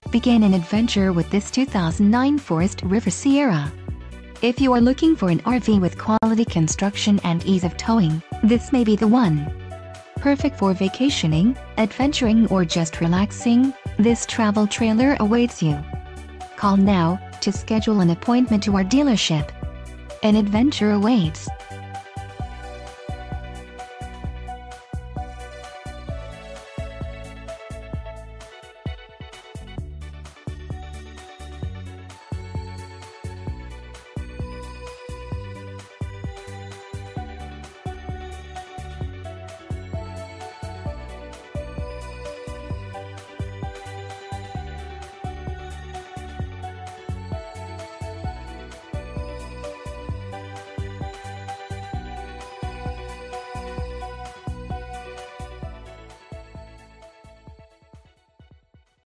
Begin an adventure with this 2009 Forest River Sierra. If you are looking for an RV with quality construction and ease of towing, this may be the one. Perfect for vacationing, adventuring or just relaxing, this travel trailer awaits you. Call now to schedule an appointment to our dealership. An adventure awaits.